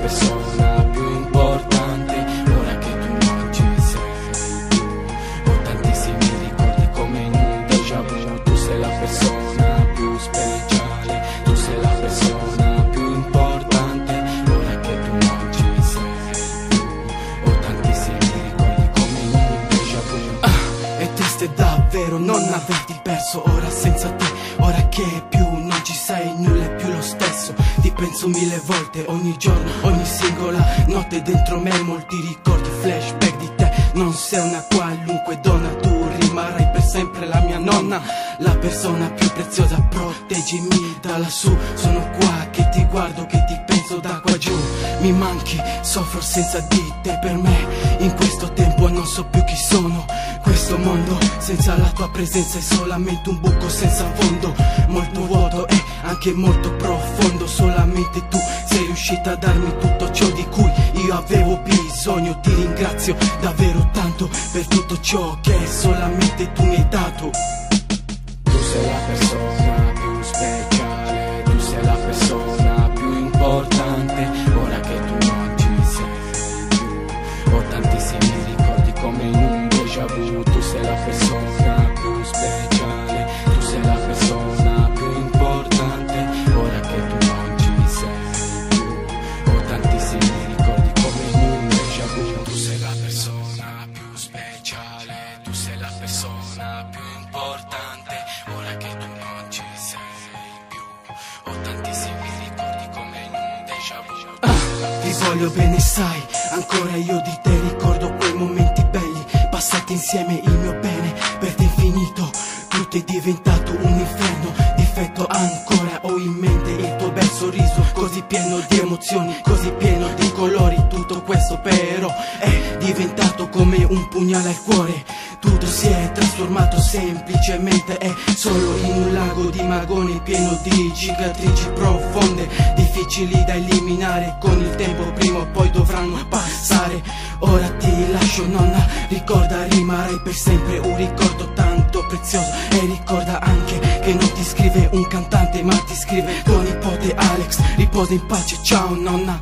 persona più importante, ora che tu non ci sei più. Ho tantissimi ricordi come in un déjà vu. Tu sei la persona più speciale, tu sei la persona più importante, ora che tu non ci sei più. Ho tantissimi ricordi come in un déjà vu. È triste davvero non averti perso ora senza te. Ora che più non ci sei, nulla è più lo stesso. Ti penso 1000 volte ogni giorno, ogni singola notte. Dentro me molti ricordi, flashback di te. Non sei una qualunque donna, tu rimarrai per sempre la mia nonna, la persona più preziosa. Proteggimi da lassù, sono qua che ti guardo, che ti penso da qua giù. Mi manchi, soffro senza di te. Per me in questo tempo non so più chi sono. Questo mondo senza la tua presenza è solamente un buco senza fondo, molto vuoto e anche molto profondo. Solamente tu sei riuscita a darmi tutto ciò di cui io avevo bisogno. Ti ringrazio davvero tanto per tutto ciò che solamente tu mi hai dato. Tu sei la persona più speciale, tu sei la persona più importante, ora che tu non ci sei più. Ho tantissimi ricordi come in un déjà vu. Tu sei la persona più speciale, tu sei la persona più importante, ora che tu non ci sei più. Ho tantissimi ricordi come in un déjà vu. Tu sei la persona più speciale, tu sei la persona più importante, ora che tu non ci sei più. Ho tantissimi ricordi come in un déjà vu. Ti voglio bene sai, ancora io di te ricordo quei momenti belli passati insieme. Il mio bene per te è infinito, tutto è diventato un inferno. Difetto ancora ho in mente il tuo bel sorriso, così pieno di emozioni, così pieno di colori. Tutto questo però è diventato come un pugnale al cuore. Tutto si è trasformato semplicemente, è solo in un lago di magone pieno di cicatrici profonde, difficili da eliminare con il tempo, prima o poi dovranno passare. Ora ti lascio nonna, ricorda rimarrai per sempre un ricordo tanto prezioso. E ricorda anche che non ti scrive un cantante ma ti scrive tuo nipote Alex. Riposa in pace, ciao nonna.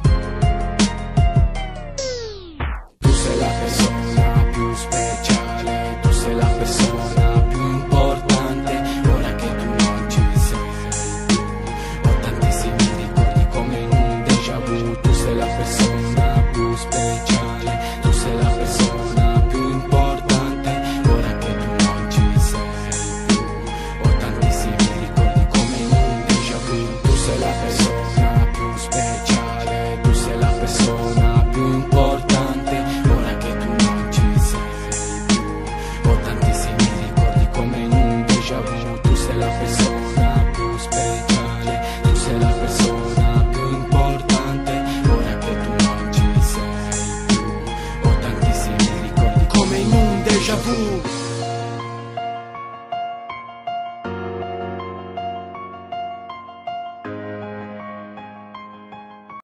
Tu sei la persona più speciale, tu sei la persona più importante, ora che tu non ci sei più. Ho tantissimi ricordi come in un déjà vu. Tu sei la persona più speciale, tu sei la persona più importante, ora che tu non ci sei più. Ho tantissimi ricordi come in un déjà vu. Tu sei la persona più speciale, tu sei la persona più importante, ora che tu non ci sei più. Ho tantissimi ricordi come in un déjà vu. Tu sei la persona più speciale, tu sei la persona più importante, ora che tu non ci sei più. Ho tantissimi ricordi Come in un déjà vu.